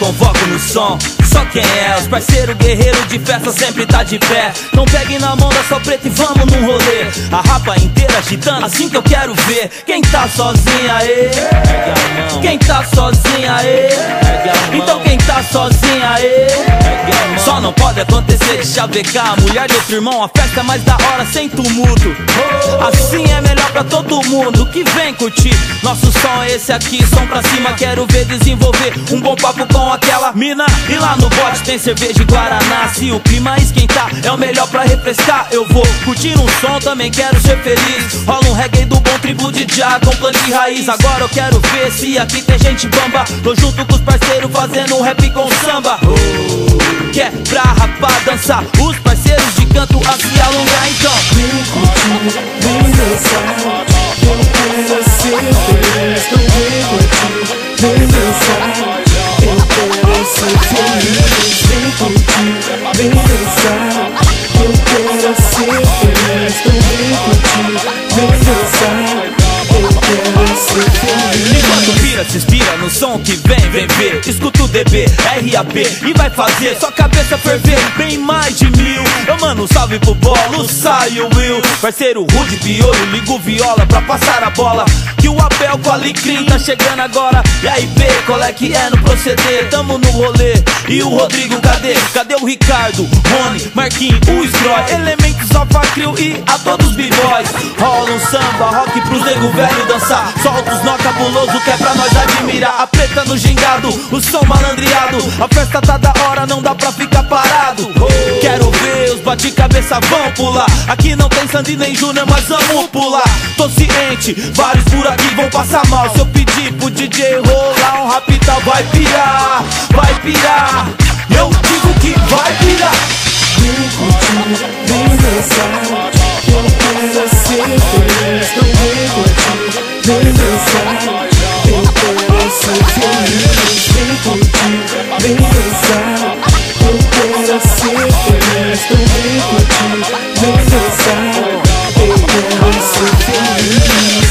convoco no som. Só quem é, os parceiro guerreiro de festa sempre tá de pé. Não pegue na mão da sua preta e vamos num rolê. A rapa inteira agitando, assim que eu quero ver. Quem tá sozinha aí? Quem tá sozinha aí? Então quem tá sozinha aí? Só não pode acontecer de chavecar a mulher de outro irmão. A festa é mais da hora sem tumulto. Assim é melhor pra todo mundo que vem curtir. Nosso som é esse aqui, som pra cima. Quero ver desenvolver um bom papo com aquela mina. E lá no bote tem cerveja e guaraná. Se o clima esquentar, é o melhor pra refrescar. Eu vou curtir um som, também quero ser feliz. Rola um reggae do bom, tribo de já com planta e raiz. Agora eu quero ver se aqui tem gente bamba. Tô junto com os parceiros fazendo um rap com samba. Que é pra rapar, dançar, os parceiros de canto a se alongar. Então vem curtir, vem dançar. Eu quero ser feliz. Então vem curtir, vem dançar. Eu quero ser feliz. Vem curtir, vem dançar. Eu quero ser feliz. Então vem curtir, vem dançar. Eu quero ser feliz. Enquanto vira, se inspira no som que vem ver. Escuta o DB, RAP e vai fazer sua cabeça ferver. Bem mais de 1000. Eu mando um salve pro Bolo, sai o Will. Parceiro Rude, Piolho, ligo o viola pra passar a bola. Que o Abel com a Alecrim tá chegando agora. E aí B, qual é que é no proceder? Tamo no rolê. E o Rodrigo, cadê? Cadê o Ricardo, Rony, Marquinhos, o Scroy? Elementos Alpha Crew e a todos os b-boys. Rola um samba, rock pros nego velho dançar. Solta os nó cabuloso que é pra nós admirar. A preta no gingado, o som malandreado. A festa tá da hora, não dá pra ficar parado. Quero ver os bate-cabeça vão pular. Aqui não tem Sandy nem Júnior, mas vamos pular. Tô ciente, vários por aqui vão passar mal. Se eu pedir pro DJ rolar um rapidão, vai pirar, vai pirar. Eu digo que vai pirar. Vem curtir, vem dançar. Eu quero ser feliz. Então vem curtir, vem dançar. Eu quero ser feliz. Vem curtir, vem dançar. Eu quero ser feliz. Então vem curtir, vem dançar. Eu quero ser feliz.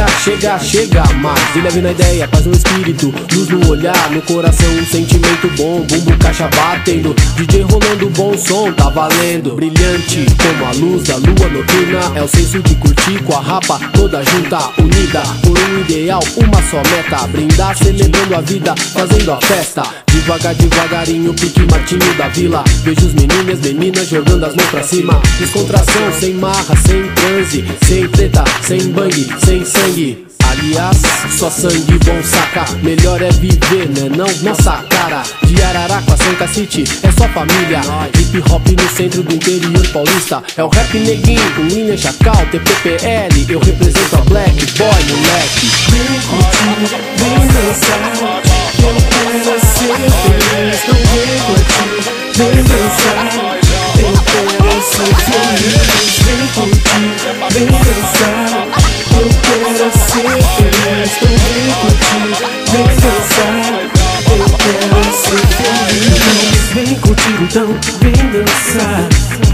Chega mais, se leve na ideia, faz um espírito. Luz no olhar, no coração, um sentimento bom. Bumbo, caixa batendo, DJ rolando bom som, tá valendo. Brilhante como a luz da lua noturna. É o senso de curtir com a rapa toda junta, unida por um ideal, uma só meta. Brindar, celebrando a vida, fazendo a festa. Devagarinho, pique Martinho da Vila. Vejo os meninos e as meninas jogando as mãos pra cima. Descontração, sem marra, sem transe, sem treta, sem bang, sem sangue. Aliás, só sangue bom saca. Melhor é viver, né não? Nossa cara. De Araraquara, Santa City, é só família. Hip hop no centro do interior paulista. É o rap neguinho, com William Chacal, TPPL. Eu represento a Black Boy, moleque. Vem curtir, vem dançar. Eu quero ser feliz. Então vem curtir, vem dançar. Eu quero ser feliz. Vem curtir, vem dançar. Eu quero ser feliz. Então vem curtir, vem dançar. Eu quero ser feliz. Vem curtir, então vem dançar.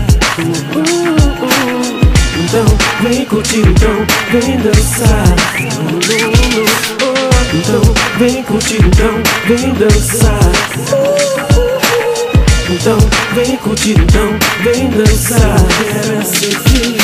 Então vem curtir, então vem dançar. Então vem curtir, então vem dançar. Então vem curtir, então vem dançar. Quero ser feliz.